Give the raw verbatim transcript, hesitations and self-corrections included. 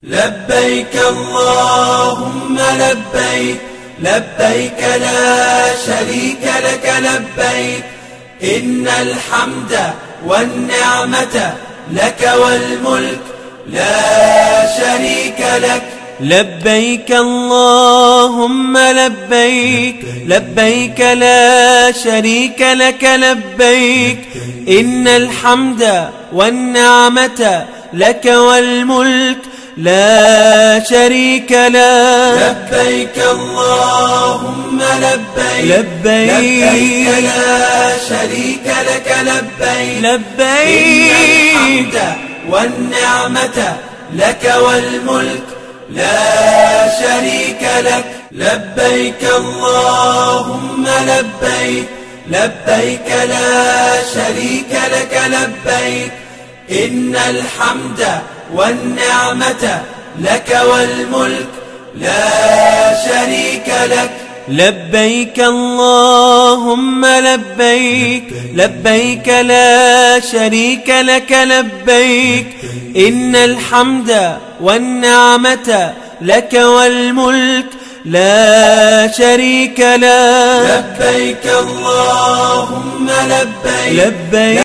لبيك اللهم لبيك لبيك لا شريك لك لبيك إن الحمد والنعمة لك والملك لا شريك لك. لبيك اللهم لبيك لبيك لا شريك لك لبيك إن الحمد والنعمة لك والملك لا شريك لك. لبيك اللهم لبيك لبيك لا شريك لك لبيك لبيك إن الحمد والنعمة لك والملك لا شريك لك. لبيك اللهم لبيك لبيك لا شريك لك لبيك إن الحمد والنعمة لك والملك لا شريك لك. لبيك اللهم لبيك لبيك لا شريك لك لبيك إن الحمد والنعمة لك والملك لا شريك لك. لبيك اللهم لبيك لبيك